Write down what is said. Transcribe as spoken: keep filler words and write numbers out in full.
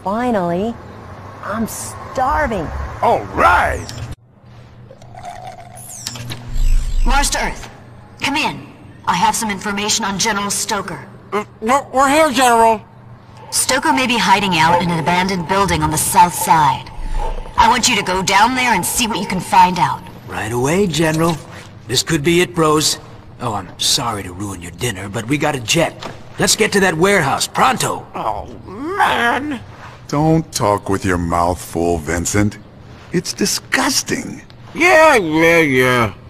Finally. I'm starving. All right! Mars to Earth. Come in. I have some information on General Stoker. Uh, we're here, General. Stoker may be hiding out in an abandoned building on the south side. I want you to go down there and see what you can find out. Right away, General. This could be it, bros. Oh, I'm sorry to ruin your dinner, but we got a jet. Let's get to that warehouse, pronto. Oh, man! Don't talk with your mouth full, Vincent. It's disgusting. Yeah, yeah, yeah.